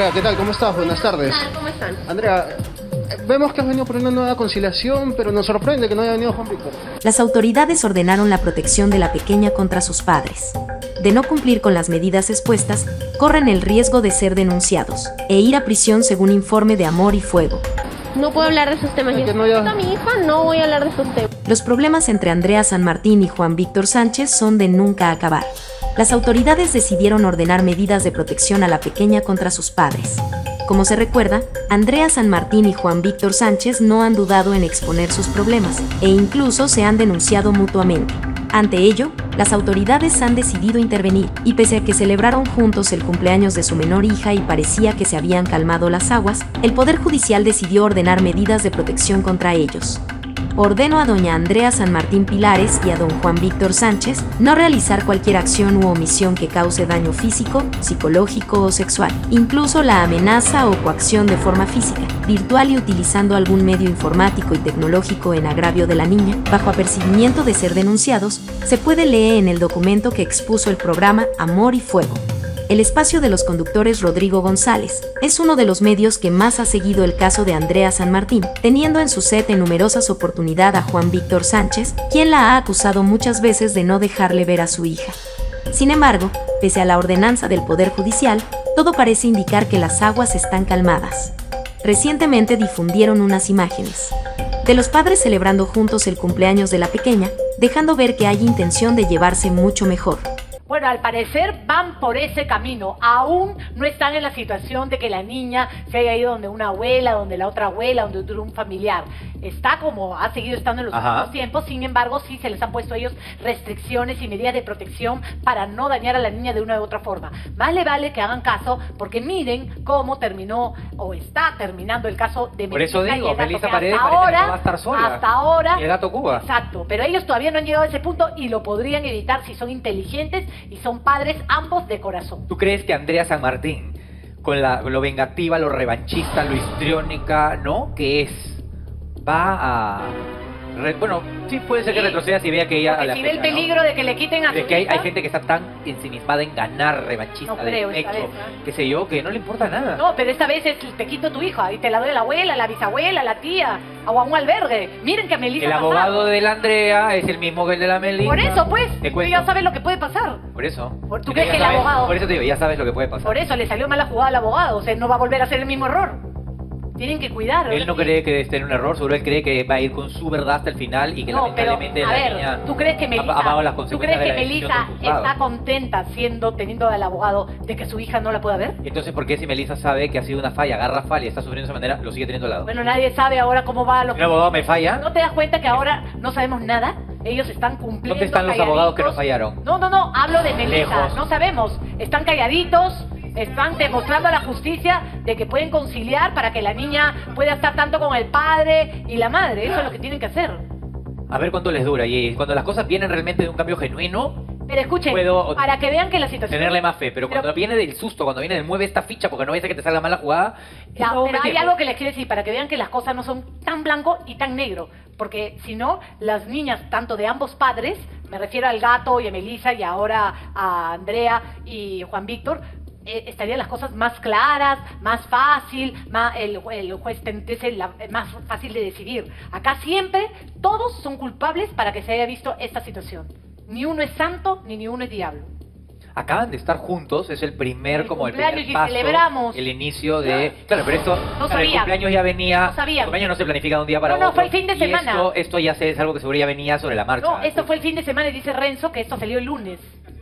¿Qué tal? ¿Cómo estás? Buenas tardes. ¿Cómo están? Andrea, vemos que has venido por una nueva conciliación, pero nos sorprende que no haya venido Juan Víctor. Las autoridades ordenaron la protección de la pequeña contra sus padres. De no cumplir con las medidas expuestas, corren el riesgo de ser denunciados e ir a prisión según informe de Amor y Fuego. No puedo hablar de esos temas. Es que Yo no, ya- a mi hija no voy a hablar de esos temas. Los problemas entre Andrea San Martín y Juan Víctor Sánchez son de nunca acabar. Las autoridades decidieron ordenar medidas de protección a la pequeña contra sus padres. Como se recuerda, Andrea San Martín y Juan Víctor Sánchez no han dudado en exponer sus problemas, e incluso se han denunciado mutuamente. Ante ello, las autoridades han decidido intervenir, y pese a que celebraron juntos el cumpleaños de su menor hija y parecía que se habían calmado las aguas, el Poder Judicial decidió ordenar medidas de protección contra ellos. Ordeno a doña Andrea San Martín Pilares y a don Juan Víctor Sánchez no realizar cualquier acción u omisión que cause daño físico, psicológico o sexual, incluso la amenaza o coacción de forma física, virtual y utilizando algún medio informático y tecnológico en agravio de la niña, bajo apercibimiento de ser denunciados, se puede leer en el documento que expuso el programa Amor y Fuego. El espacio de los conductores Rodrigo González es uno de los medios que más ha seguido el caso de Andrea San Martín, teniendo en su set en numerosas oportunidades a Juan Víctor Sánchez, quien la ha acusado muchas veces de no dejarle ver a su hija. Sin embargo, pese a la ordenanza del Poder Judicial, todo parece indicar que las aguas están calmadas. Recientemente difundieron unas imágenes de los padres celebrando juntos el cumpleaños de la pequeña, dejando ver que hay intención de llevarse mucho mejor. Bueno, al parecer van por ese camino. Aún no están en la situación de que la niña se haya ido donde una abuela, donde la otra abuela, donde un familiar. Está como ha seguido estando en los últimos tiempos. Sin embargo, sí se les han puesto a ellos restricciones y medidas de protección para no dañar a la niña de una u otra forma. Más le vale que hagan caso, porque miren cómo terminó o está terminando el caso de Por eso Melissa digo, y el gato, Melissa que Paredes hasta parece que ahora, no va a estar sola. hasta ahora, Y el gato Cuba. Exacto, pero ellos todavía no han llegado a ese punto y lo podrían evitar si son inteligentes y son padres ambos de corazón. ¿Tú crees que Andrea San Martín, con lo vengativa, lo revanchista, lo histriónica, ¿no? Que es, va a... bueno, sí puede ser que retroceda si vea que ella... Porque a la si ve el fecha, ¿no? peligro de que le quiten a De su que hay hija, gente que está tan ensimismada en ganar, revanchista, No creo de esta hecho, vez, ¿no? qué sé yo, que no le importa nada. No, pero esta vez es te quito tu hija y te la doy a la abuela, a la bisabuela, a la tía, o a un albergue. Miren que a Melissa El ha pasado. abogado de la Andrea es el mismo que el de la Melissa. Por eso, pues, Te tú cuento. ya sabes lo que puede pasar. Por eso. ¿Tú Es crees ya que el sabes- abogado- Por eso te digo, ya sabes lo que puede pasar. Por eso le salió mala jugada al abogado, o sea, no va a volver a hacer el mismo error. Tienen que cuidar. Él no cree que esté en un error, seguro él cree que va a ir con su verdad hasta el final y que No, pero, lamentablemente a la ver, niña ¿tú crees que Melissa, ha pagado las ¿tú consecuencias crees que de la decisión Melissa del juzgado? está contenta teniendo al abogado de que su hija no la pueda ver? Entonces, ¿por qué si Melissa sabe que ha sido una falla, garrafal y está sufriendo de esa manera, lo sigue teniendo al lado? Bueno, nadie sabe ahora cómo va lo Si un abogado me falla, ¿No te das cuenta que ahora no sabemos nada? Ellos están cumpliendo. ¿dónde están los abogados que nos fallaron? No, hablo de Melissa. Lejos. No sabemos. Están calladitos, están demostrando a la justicia de que pueden conciliar para que la niña pueda estar tanto con el padre y la madre. Eso es lo que tienen que hacer. A ver cuánto les dura. Y cuando las cosas vienen realmente de un cambio genuino, Pero escuchen, Puedo para que vean que la situación... tenerle más fe. Pero cuando viene del susto, cuando viene del mueve esta ficha porque no vaya a ser que te salga mal la jugada, Ya, eso pero me hay tiempo. algo que les quiero decir, para que vean que las cosas no son tan blanco y tan negro, porque si no, las niñas, tanto de ambos padres, me refiero al gato y a Melissa y ahora a Andrea y Juan Víctor, estarían las cosas más claras, más fácil, el juez tendría más fácil de decidir. Acá siempre todos son culpables para que se haya visto esta situación. Ni uno es santo, ni uno es diablo. Acaban de estar juntos, es el primer, El como el cumpleaños primer y paso, celebramos. el inicio de... Claro, pero esto, No claro, el sabían. cumpleaños ya venía, No sabían. el cumpleaños no se planifica de un día para No, otro. fue el fin de y semana. Esto ya es algo que seguro ya venía sobre la marcha. No, esto fue el fin de semana y dice Renzo que esto salió el lunes.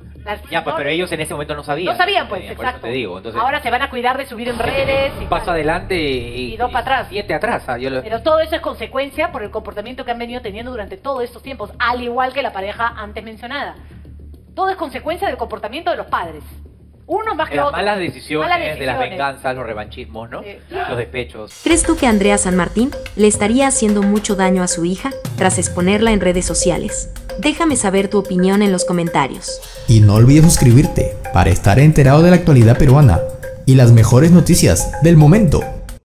Ya, pues, pero ellos en ese momento no sabían. No sabían, pues, Por exacto. eso te digo, entonces... Ahora se van a cuidar de subir en redes. Un paso adelante y dos para atrás. 7 atrás. Pero todo eso es consecuencia por el comportamiento que han venido teniendo durante todos estos tiempos, al igual que la pareja antes mencionada. Todo es consecuencia del comportamiento de los padres. Uno más De que las otro. malas decisiones, de las decisiones. venganzas, los revanchismos, ¿no? Sí. Los despechos. ¿Crees tú que Andrea San Martín le estaría haciendo mucho daño a su hija tras exponerla en redes sociales? Déjame saber tu opinión en los comentarios. Y no olvides suscribirte para estar enterado de la actualidad peruana y las mejores noticias del momento.